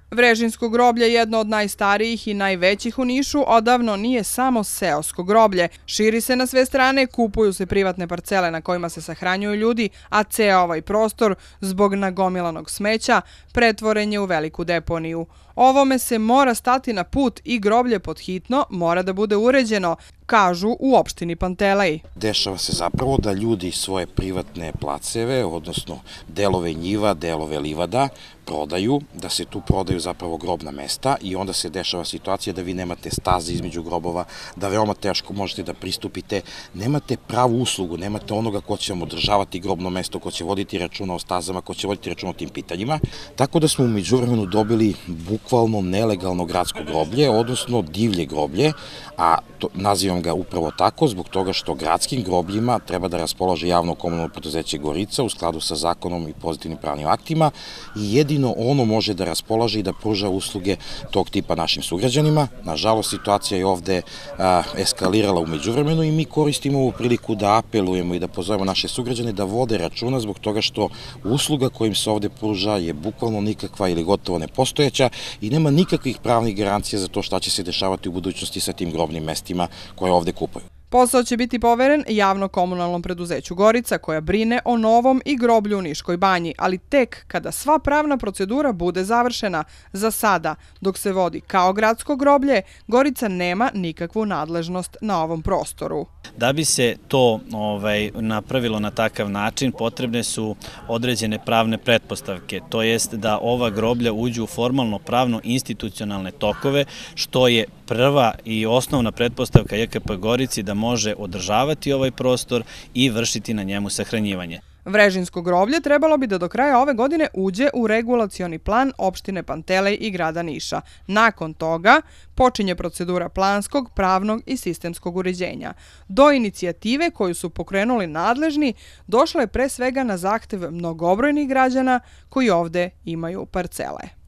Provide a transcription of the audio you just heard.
Vrežinsko groblje je jedno od najstarijih i najvećih u Nišu, odavno nije samo seosko groblje. Širi se na sve strane, kupuju se privatne parcele na kojima se sahranjuju ljudi, a ceo ovaj prostor, zbog nagomilanog smeća, pretvoren je u veliku deponiju. Ovome se mora stati na put i groblje pod hitno mora da bude uređeno, kažu u opštini Pantelej. Dešava se zapravo da ljudi svoje privatne placeve, odnosno delove njiva, delove livada, prodaju, da se tu prodaju zapravo grobna mesta i onda se dešava situacija da vi nemate staze između grobova, da veoma teško možete da pristupite, nemate pravu uslugu, nemate onoga ko će vam održavati grobno mesto, ko će voditi računa o stazama, ko će voditi računa o tim pitanjima. Tako da smo u međuvremenu dobili bukvalno nelegalno gradsko groblje, odnosno divlje groblje, a nazivam ga upravo tako zbog toga što gradskim grobljima treba da raspolaže javno komunalno preduzeće Gorica u skladu sa zakonom i pozitivnim pravnim aktima i jedino ono može da raspolaže i da pruža usluge tog tipa našim sugrađanima. Nažalost, situacija je ovde eskalirala u međuvremenu i mi koristimo ovu priliku da apelujemo i da pozovemo naše sugrađane da vode računa zbog toga što usluga kojim se ovde pruža je bukvalno nikakva ili gotovo nepostojeća i nema nikakvih pravnih garancija za to šta će se dešavati u budućnosti sa tim grobnim mestima koje ovde kupuju. Posao će biti poveren javno-komunalnom preduzeću Gorica, koja brine o novom i groblju u Niškoj banji, ali tek kada sva pravna procedura bude završena. Za sada, dok se vodi kao gradsko groblje, Gorica nema nikakvu nadležnost na ovom prostoru. Da bi se to napravilo na takav način, potrebne su određene pravne pretpostavke, to jest da ova groblja uđu u formalno pravno institucionalne tokove, što je prva i osnovna pretpostavka JKP Gorici da može održavati ovaj prostor i vršiti na njemu sahranjivanje. Vrežinsko groblje trebalo bi da do kraja ove godine uđe u regulacioni plan opštine Pantelej i grada Niša. Nakon toga počinje procedura planskog, pravnog i sistemskog uređenja. Do inicijative koju su pokrenuli nadležni došlo je pre svega na zahtev mnogobrojnih građana koji ovde imaju parcele.